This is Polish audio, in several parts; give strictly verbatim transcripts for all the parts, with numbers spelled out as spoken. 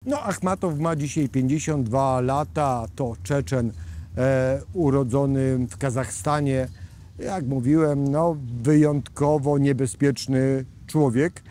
No, Achmatow ma dzisiaj pięćdziesiąt dwa lata, to Czeczen e, urodzony w Kazachstanie. Jak mówiłem, no, wyjątkowo niebezpieczny człowiek.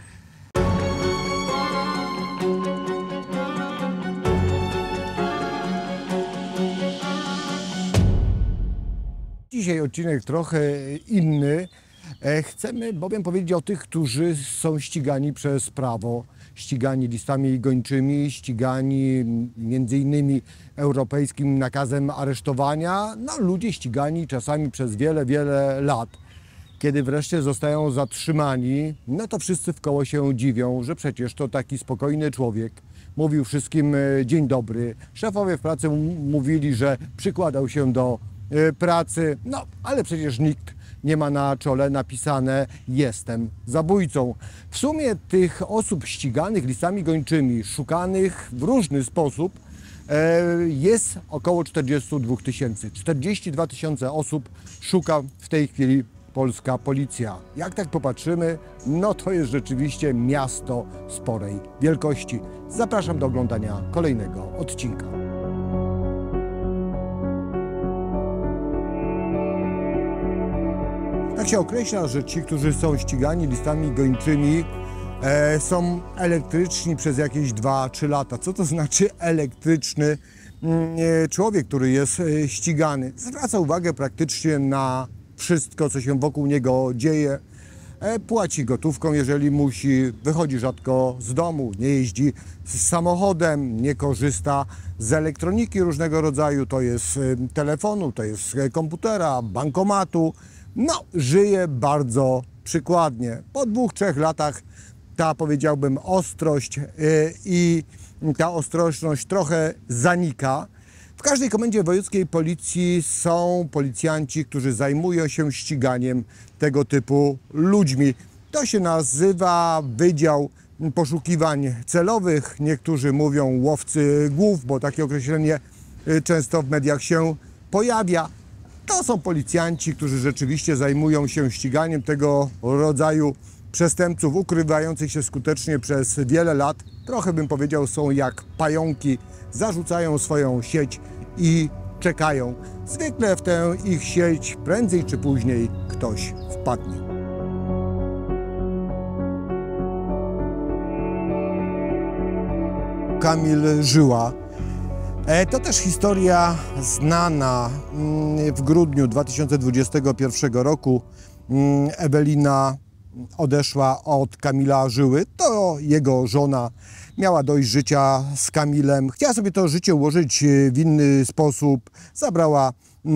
Dzisiaj odcinek trochę inny. Chcemy bowiem powiedzieć o tych, którzy są ścigani przez prawo, ścigani listami gończymi, ścigani między innymi europejskim nakazem aresztowania. No, ludzie ścigani czasami przez wiele, wiele lat. Kiedy wreszcie zostają zatrzymani, no to wszyscy wkoło się dziwią, że przecież to taki spokojny człowiek. Mówił wszystkim dzień dobry. Szefowie w pracy mówili, że przykładał się do pracy, no ale przecież nikt nie ma na czole napisane jestem zabójcą. W sumie tych osób ściganych listami gończymi, szukanych w różny sposób jest około czterdzieści dwa tysięcy. czterdzieści dwa tysiące osób szuka w tej chwili polska policja. Jak tak popatrzymy, no to jest rzeczywiście miasto sporej wielkości. Zapraszam do oglądania kolejnego odcinka. Tak się określa, że ci, którzy są ścigani listami gończymi, e, są elektryczni przez jakieś dwa trzy lata. Co to znaczy elektryczny e, człowiek, który jest e, ścigany? Zwraca uwagę praktycznie na wszystko, co się wokół niego dzieje. E, płaci gotówką, jeżeli musi, wychodzi rzadko z domu, nie jeździ z samochodem, nie korzysta z elektroniki różnego rodzaju, to jest e, telefonu, to jest e, komputera, bankomatu. No, żyje bardzo przykładnie. Po dwóch, trzech latach ta, powiedziałbym, ostrość yy, i ta ostrożność trochę zanika. W każdej komendzie wojewódzkiej policji są policjanci, którzy zajmują się ściganiem tego typu ludźmi. To się nazywa Wydział Poszukiwań Celowych. Niektórzy mówią łowcy głów, bo takie określenie często w mediach się pojawia. To są policjanci, którzy rzeczywiście zajmują się ściganiem tego rodzaju przestępców, ukrywających się skutecznie przez wiele lat. Trochę bym powiedział, są jak pająki, zarzucają swoją sieć i czekają. Zwykle w tę ich sieć prędzej czy później ktoś wpadnie. Kamil Żyła. To też historia znana. W grudniu dwa tysiące dwudziestego pierwszego roku Ewelina odeszła od Kamila Żyły. To jego żona miała dość życia z Kamilem. Chciała sobie to życie ułożyć w inny sposób. Zabrała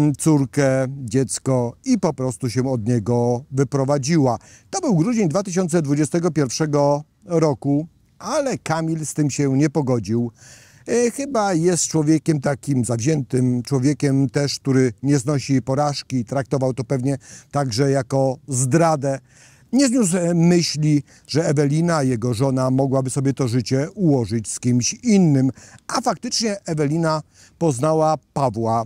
córkę, dziecko i po prostu się od niego wyprowadziła. To był grudzień dwa tysiące dwudziestego pierwszego roku, ale Kamil z tym się nie pogodził. Chyba jest człowiekiem takim zawziętym, człowiekiem też, który nie znosi porażki, traktował to pewnie także jako zdradę. Nie zniósł myśli, że Ewelina, jego żona, mogłaby sobie to życie ułożyć z kimś innym. A faktycznie Ewelina poznała Pawła.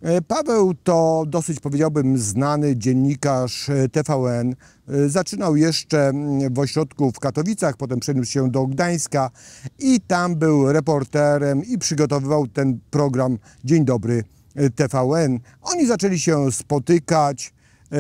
Paweł to dosyć, powiedziałbym, znany dziennikarz T V N. Zaczynał jeszcze w ośrodku w Katowicach, potem przeniósł się do Gdańska i tam był reporterem i przygotowywał ten program Dzień Dobry T V N. Oni zaczęli się spotykać,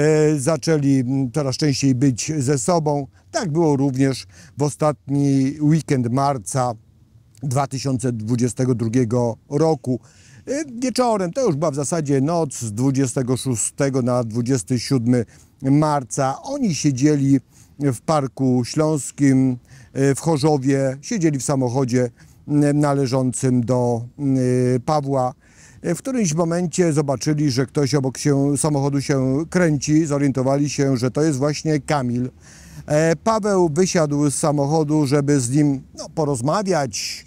zaczęli coraz częściej być ze sobą. Tak było również w ostatni weekend marca dwa tysiące dwudziestego drugiego roku. Wieczorem, to już była w zasadzie noc z dwudziestego szóstego na dwudziestego siódmego marca. Oni siedzieli w Parku Śląskim w Chorzowie, siedzieli w samochodzie należącym do Pawła. W którymś momencie zobaczyli, że ktoś obok się, samochodu się kręci, zorientowali się, że to jest właśnie Kamil. Paweł wysiadł z samochodu, żeby z nim no, porozmawiać,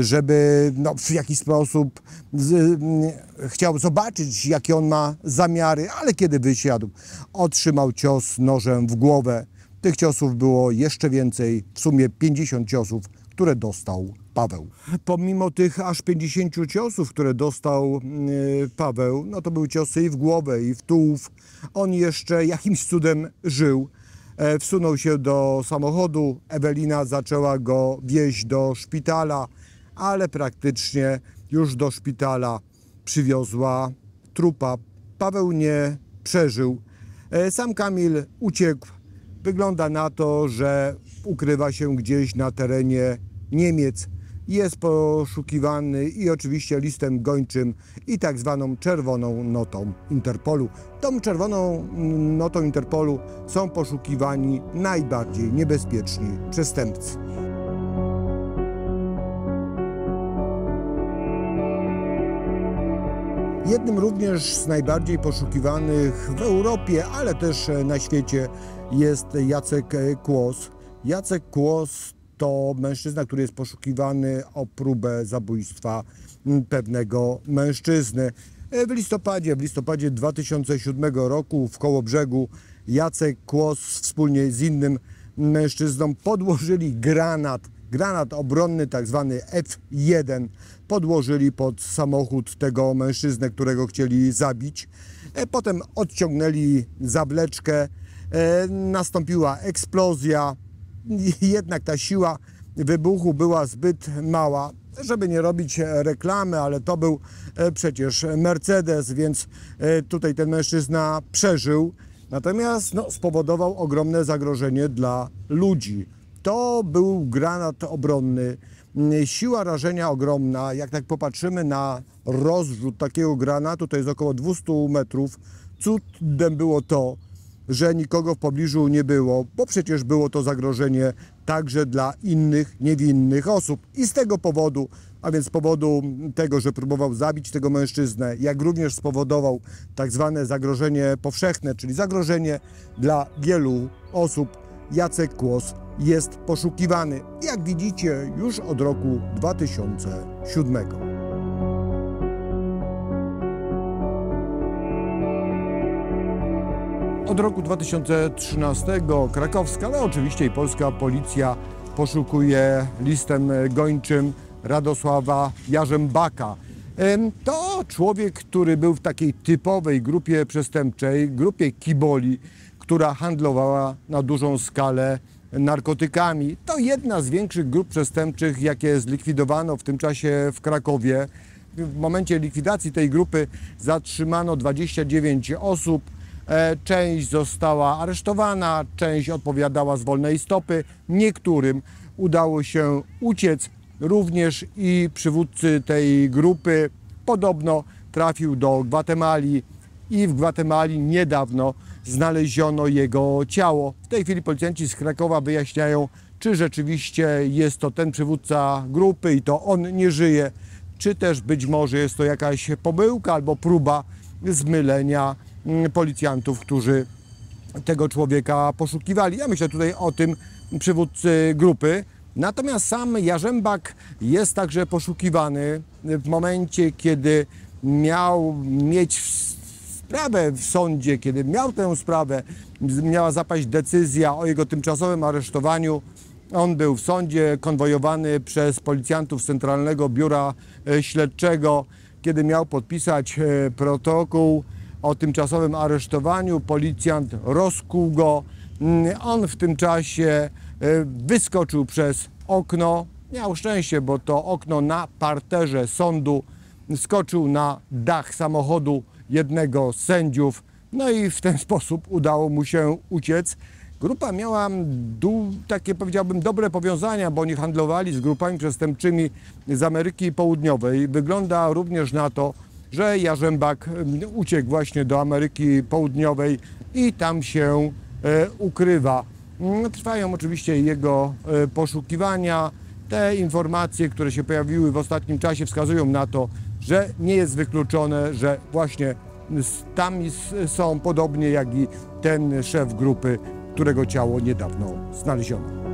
żeby no, w jakiś sposób z, m, chciał zobaczyć, jakie on ma zamiary, ale kiedy wysiadł, otrzymał cios nożem w głowę. Tych ciosów było jeszcze więcej, w sumie pięćdziesiąt ciosów, które dostał Paweł. Pomimo tych aż pięćdziesięciu ciosów, które dostał yy, Paweł, no to były ciosy i w głowę, i w tułów. On jeszcze jakimś cudem żył. E, wsunął się do samochodu, Ewelina zaczęła go wieźć do szpitala, ale praktycznie już do szpitala przywiozła trupa. Paweł nie przeżył. Sam Kamil uciekł. Wygląda na to, że ukrywa się gdzieś na terenie Niemiec. Jest poszukiwany i oczywiście listem gończym i tak zwaną czerwoną notą Interpolu. Tą czerwoną notą Interpolu są poszukiwani najbardziej niebezpieczni przestępcy. Jednym również z najbardziej poszukiwanych w Europie, ale też na świecie jest Jacek Kłos. Jacek Kłos to mężczyzna, który jest poszukiwany o próbę zabójstwa pewnego mężczyzny. W listopadzie, w listopadzie dwa tysiące siódmego roku w Kołobrzegu Jacek Kłos wspólnie z innym mężczyzną podłożyli granat, granat obronny, tak zwany F jeden, podłożyli pod samochód tego mężczyznę, którego chcieli zabić. Potem odciągnęli zawleczkę, nastąpiła eksplozja, jednak ta siła wybuchu była zbyt mała, żeby nie robić reklamy, ale to był przecież Mercedes, więc tutaj ten mężczyzna przeżył, natomiast no, spowodował ogromne zagrożenie dla ludzi. To był granat obronny, siła rażenia ogromna. Jak tak popatrzymy na rozrzut takiego granatu, to jest około dwieście metrów. Cudem było to, że nikogo w pobliżu nie było, bo przecież było to zagrożenie także dla innych niewinnych osób. I z tego powodu, a więc z powodu tego, że próbował zabić tego mężczyznę, jak również spowodował tak zwane zagrożenie powszechne, czyli zagrożenie dla wielu osób, Jacek Kłos jest poszukiwany, jak widzicie, już od roku dwa tysiące siódmego. Od roku dwa tysiące trzynastego krakowska, ale oczywiście i polska policja poszukuje listem gończym Radosława Jarzębaka. To człowiek, który był w takiej typowej grupie przestępczej, grupie kiboli, która handlowała na dużą skalę narkotykami. To jedna z większych grup przestępczych, jakie zlikwidowano w tym czasie w Krakowie. W momencie likwidacji tej grupy zatrzymano dwadzieścia dziewięć osób. Część została aresztowana, część odpowiadała z wolnej stopy. Niektórym udało się uciec. Również i przywódcy tej grupy podobno trafił do Gwatemali i w Gwatemali niedawno znaleziono jego ciało. W tej chwili policjanci z Krakowa wyjaśniają, czy rzeczywiście jest to ten przywódca grupy i to on nie żyje, czy też być może jest to jakaś pomyłka albo próba zmylenia policjantów, którzy tego człowieka poszukiwali. Ja myślę tutaj o tym przywódcy grupy. Natomiast sam Jarzębak jest także poszukiwany w momencie, kiedy miał mieć sprawę w sądzie, kiedy miał tę sprawę, miała zapaść decyzja o jego tymczasowym aresztowaniu. On był w sądzie konwojowany przez policjantów z Centralnego Biura Śledczego. Kiedy miał podpisać protokół o tymczasowym aresztowaniu, policjant rozkuł go. On w tym czasie wyskoczył przez okno. Miał szczęście, bo to okno na parterze sądu, skoczył na dach samochodu jednego z sędziów. No i w ten sposób udało mu się uciec. Grupa miała takie, powiedziałbym, dobre powiązania, bo oni handlowali z grupami przestępczymi z Ameryki Południowej. Wygląda również na to, że Jarzębak uciekł właśnie do Ameryki Południowej i tam się ukrywa. Trwają oczywiście jego poszukiwania. Te informacje, które się pojawiły w ostatnim czasie, wskazują na to, że nie jest wykluczone, że właśnie tam są, podobnie jak i ten szef grupy, którego ciało niedawno znaleziono.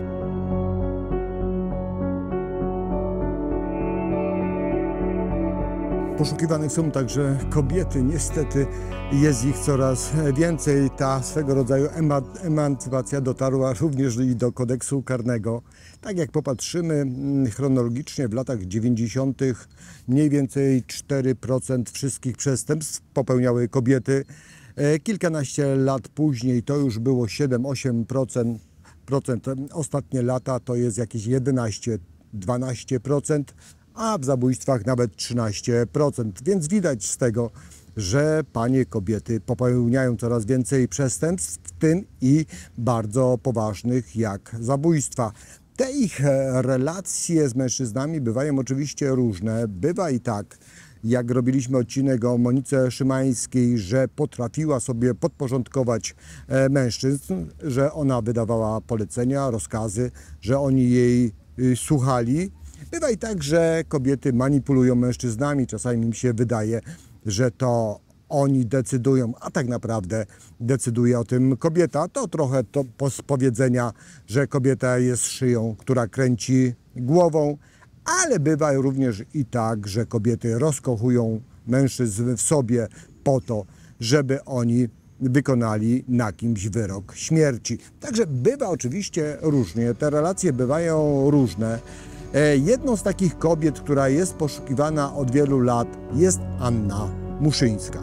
Poszukiwanych są także kobiety. Niestety jest ich coraz więcej. Ta swego rodzaju emancypacja dotarła również i do kodeksu karnego. Tak jak popatrzymy chronologicznie, w latach dziewięćdziesiątych mniej więcej cztery procent wszystkich przestępstw popełniały kobiety. Kilkanaście lat później to już było siedem do ośmiu procent. Ostatnie lata to jest jakieś jedenaście do dwunastu procent. a w zabójstwach nawet trzynaście procent. Więc widać z tego, że panie kobiety popełniają coraz więcej przestępstw, w tym i bardzo poważnych jak zabójstwa. Te ich relacje z mężczyznami bywają oczywiście różne. Bywa i tak, jak robiliśmy odcinek o Monice Szymańskiej, że potrafiła sobie podporządkować mężczyzn, że ona wydawała polecenia, rozkazy, że oni jej słuchali. Bywa i tak, że kobiety manipulują mężczyznami. Czasami im się wydaje, że to oni decydują, a tak naprawdę decyduje o tym kobieta. To trochę to z powiedzenia, że kobieta jest szyją, która kręci głową, ale bywa również i tak, że kobiety rozkochują mężczyzn w sobie po to, żeby oni wykonali na kimś wyrok śmierci. Także bywa oczywiście różnie, te relacje bywają różne. Jedną z takich kobiet, która jest poszukiwana od wielu lat, jest Anna Muszyńska.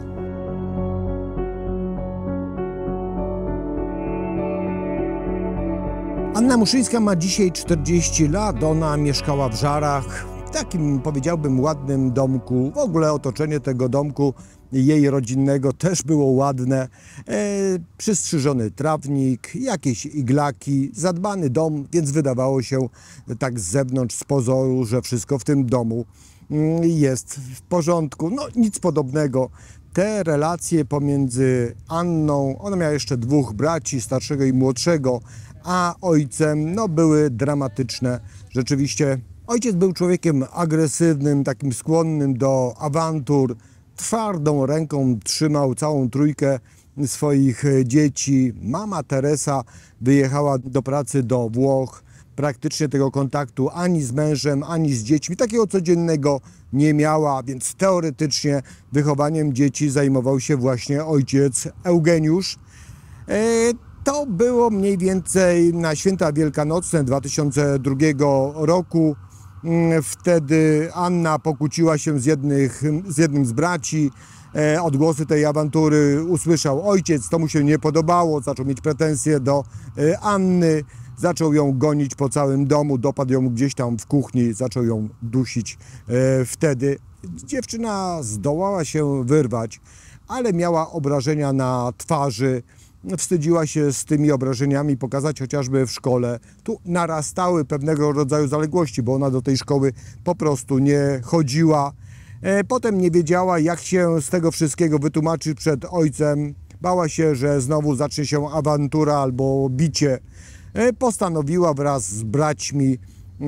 Anna Muszyńska ma dzisiaj czterdzieści lat, ona mieszkała w Żarach, w takim, powiedziałbym, ładnym domku. W ogóle otoczenie tego domku jej rodzinnego też było ładne. E, przystrzyżony trawnik, jakieś iglaki, zadbany dom, więc wydawało się tak z zewnątrz, z pozoru, że wszystko w tym domu jest w porządku. No nic podobnego. Te relacje pomiędzy Anną, ona miała jeszcze dwóch braci, starszego i młodszego, a ojcem, no były dramatyczne. Rzeczywiście ojciec był człowiekiem agresywnym, takim skłonnym do awantur. Twardą ręką trzymał całą trójkę swoich dzieci. Mama Teresa wyjechała do pracy do Włoch. Praktycznie tego kontaktu ani z mężem, ani z dziećmi, takiego codziennego nie miała, więc teoretycznie wychowaniem dzieci zajmował się właśnie ojciec Eugeniusz. To było mniej więcej na święta wielkanocne dwa tysiące drugiego roku. Wtedy Anna pokłóciła się z, jednych, z jednym z braci. Odgłosy tej awantury usłyszał ojciec, to mu się nie podobało, zaczął mieć pretensje do Anny. Zaczął ją gonić po całym domu, dopadł ją gdzieś tam w kuchni, zaczął ją dusić. Wtedy dziewczyna zdołała się wyrwać, ale miała obrażenia na twarzy. Wstydziła się z tymi obrażeniami pokazać chociażby w szkole. Tu narastały pewnego rodzaju zaległości, bo ona do tej szkoły po prostu nie chodziła. Potem nie wiedziała, jak się z tego wszystkiego wytłumaczyć przed ojcem. Bała się, że znowu zacznie się awantura albo bicie. Postanowiła wraz z braćmi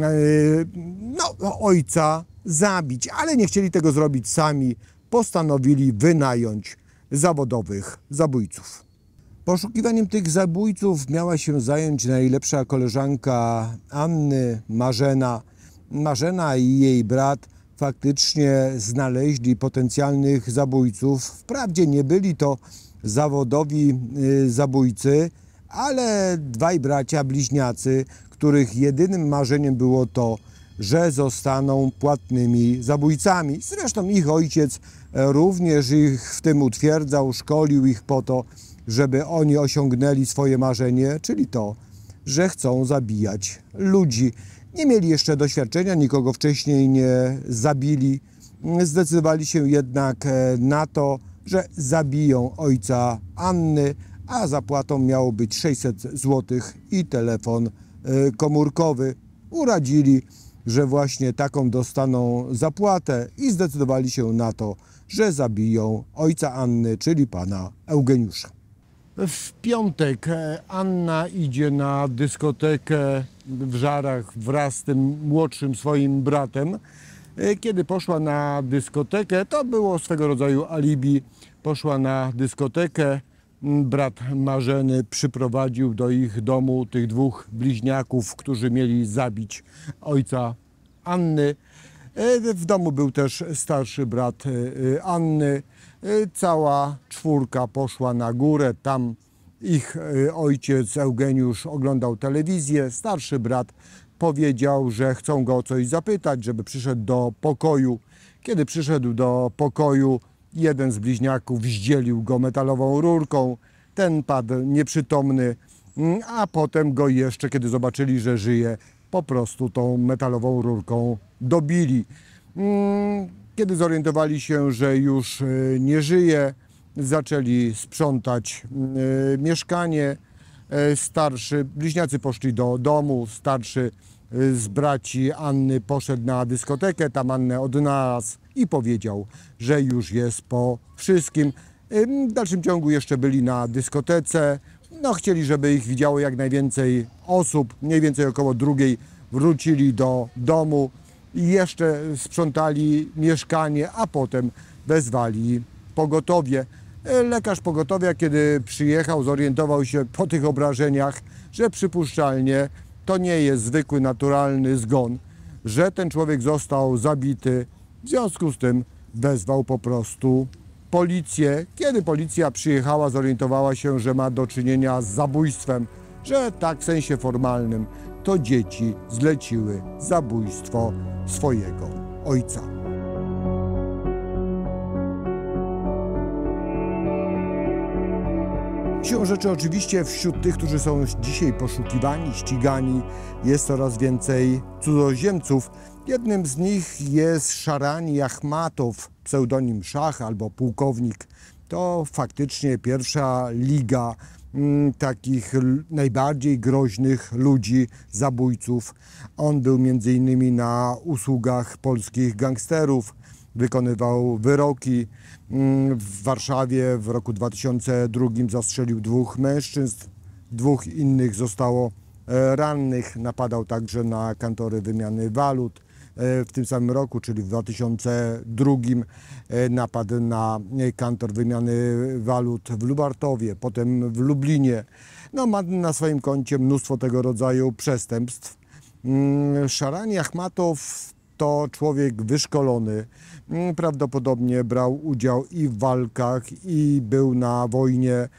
no, ojca zabić, ale nie chcieli tego zrobić sami. Postanowili wynająć zawodowych zabójców. Poszukiwaniem tych zabójców miała się zająć najlepsza koleżanka Anny, Marzena. Marzena i jej brat faktycznie znaleźli potencjalnych zabójców. Wprawdzie nie byli to zawodowi zabójcy, ale dwaj bracia bliźniacy, których jedynym marzeniem było to, że zostaną płatnymi zabójcami. Zresztą ich ojciec również ich w tym utwierdzał, szkolił ich po to, żeby oni osiągnęli swoje marzenie, czyli to, że chcą zabijać ludzi. Nie mieli jeszcze doświadczenia, nikogo wcześniej nie zabili. Zdecydowali się jednak na to, że zabiją ojca Anny, a zapłatą miało być sześćset złotych i telefon komórkowy. Uradzili, że właśnie taką dostaną zapłatę i zdecydowali się na to, że zabiją ojca Anny, czyli pana Eugeniusza. W piątek Anna idzie na dyskotekę w Żarach wraz z tym młodszym swoim bratem. Kiedy poszła na dyskotekę, to było swego rodzaju alibi. Poszła na dyskotekę, brat Marzeny przyprowadził do ich domu tych dwóch bliźniaków, którzy mieli zabić ojca Anny. W domu był też starszy brat Anny. Cała czwórka poszła na górę, tam ich ojciec Eugeniusz oglądał telewizję. Starszy brat powiedział, że chcą go o coś zapytać, żeby przyszedł do pokoju. Kiedy przyszedł do pokoju, jeden z bliźniaków zdzielił go metalową rurką. Ten padł nieprzytomny, a potem go jeszcze, kiedy zobaczyli, że żyje, po prostu tą metalową rurką dobili. Kiedy zorientowali się, że już nie żyje, zaczęli sprzątać mieszkanie. Starszy, bliźniacy poszli do domu, starszy z braci Anny poszedł na dyskotekę, tam Annę odnalazł i powiedział, że już jest po wszystkim. W dalszym ciągu jeszcze byli na dyskotece, no chcieli, żeby ich widziało jak najwięcej osób, mniej więcej około drugiej wrócili do domu i jeszcze sprzątali mieszkanie, a potem wezwali pogotowie. Lekarz pogotowia, kiedy przyjechał, zorientował się po tych obrażeniach, że przypuszczalnie to nie jest zwykły, naturalny zgon, że ten człowiek został zabity. W związku z tym wezwał po prostu policję. Kiedy policja przyjechała, zorientowała się, że ma do czynienia z zabójstwem, że tak w sensie formalnym to dzieci zleciły zabójstwo swojego ojca. Siłą rzeczy oczywiście wśród tych, którzy są dzisiaj poszukiwani, ścigani, jest coraz więcej cudzoziemców. Jednym z nich jest Szarani Achmatow, pseudonim Szach albo pułkownik. To faktycznie pierwsza liga m, takich najbardziej groźnych ludzi, zabójców. On był między innymi na usługach polskich gangsterów. Wykonywał wyroki. W Warszawie w roku dwa tysiące drugim zastrzelił dwóch mężczyzn, dwóch innych zostało rannych. Napadał także na kantory wymiany walut. W tym samym roku, czyli w dwa tysiące drugim, napadł na kantor wymiany walut w Lubartowie, potem w Lublinie. No, ma na swoim koncie mnóstwo tego rodzaju przestępstw. Szarani Achmatow to człowiek wyszkolony, prawdopodobnie brał udział i w walkach, i był na wojnie,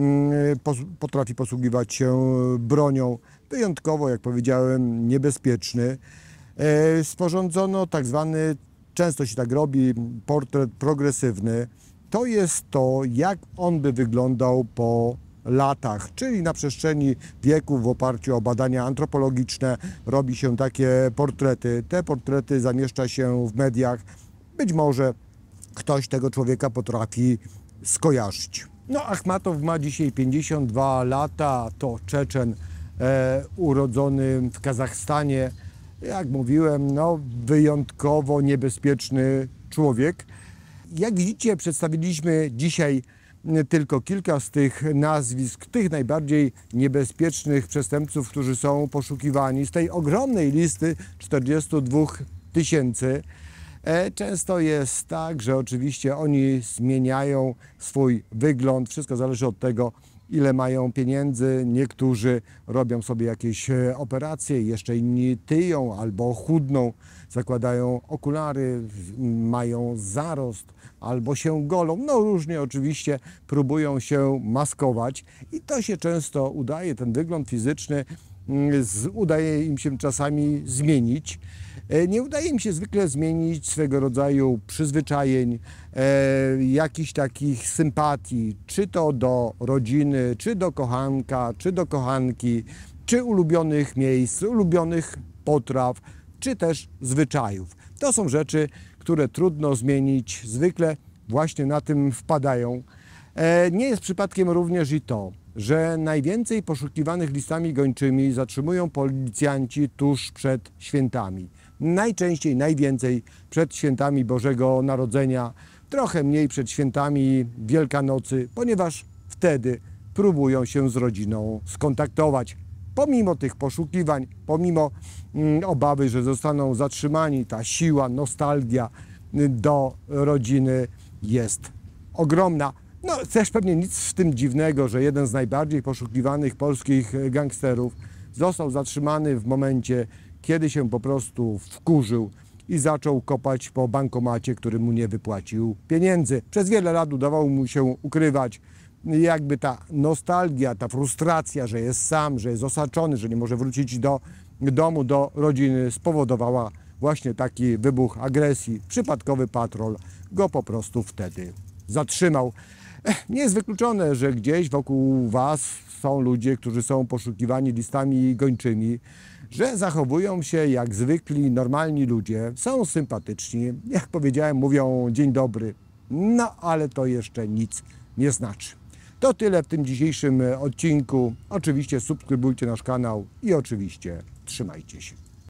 potrafi posługiwać się bronią, wyjątkowo, jak powiedziałem, niebezpieczny. Sporządzono tak zwany, często się tak robi, portret progresywny. To jest to, jak on by wyglądał po latach, czyli na przestrzeni wieków w oparciu o badania antropologiczne robi się takie portrety. Te portrety zamieszcza się w mediach. Być może ktoś tego człowieka potrafi skojarzyć. No, Achmatow ma dzisiaj pięćdziesiąt dwa lata, to Czeczen e, urodzony w Kazachstanie. Jak mówiłem, no, wyjątkowo niebezpieczny człowiek. Jak widzicie, przedstawiliśmy dzisiaj tylko kilka z tych nazwisk, tych najbardziej niebezpiecznych przestępców, którzy są poszukiwani z tej ogromnej listy czterdziestu dwóch tysięcy. Często jest tak, że oczywiście oni zmieniają swój wygląd, wszystko zależy od tego, ile mają pieniędzy. Niektórzy robią sobie jakieś operacje, jeszcze inni tyją albo chudną, zakładają okulary, mają zarost albo się golą. No różnie oczywiście próbują się maskować i to się często udaje, ten wygląd fizyczny udaje im się czasami zmienić. Nie udaje im się zwykle zmienić swego rodzaju przyzwyczajeń, e, jakichś takich sympatii, czy to do rodziny, czy do kochanka, czy do kochanki, czy ulubionych miejsc, ulubionych potraw, czy też zwyczajów. To są rzeczy, które trudno zmienić, zwykle właśnie na tym wpadają. E, nie jest przypadkiem również i to, że najwięcej poszukiwanych listami gończymi zatrzymują policjanci tuż przed świętami. Najczęściej, najwięcej przed świętami Bożego Narodzenia, trochę mniej przed świętami Wielkanocy, ponieważ wtedy próbują się z rodziną skontaktować. Pomimo tych poszukiwań, pomimo mm, obawy, że zostaną zatrzymani, ta siła, nostalgia do rodziny jest ogromna. No też pewnie nic w tym dziwnego, że jeden z najbardziej poszukiwanych polskich gangsterów został zatrzymany w momencie, kiedy się po prostu wkurzył i zaczął kopać po bankomacie, który mu nie wypłacił pieniędzy. Przez wiele lat udawało mu się ukrywać. Jakby ta nostalgia, ta frustracja, że jest sam, że jest osaczony, że nie może wrócić do domu, do rodziny, spowodowała właśnie taki wybuch agresji. Przypadkowy patrol go po prostu wtedy zatrzymał. Nie jest wykluczone, że gdzieś wokół Was są ludzie, którzy są poszukiwani listami gończymi. że zachowują się jak zwykli, normalni ludzie, są sympatyczni, jak powiedziałem, mówią dzień dobry, no ale to jeszcze nic nie znaczy. To tyle w tym dzisiejszym odcinku. Oczywiście subskrybujcie nasz kanał i oczywiście trzymajcie się.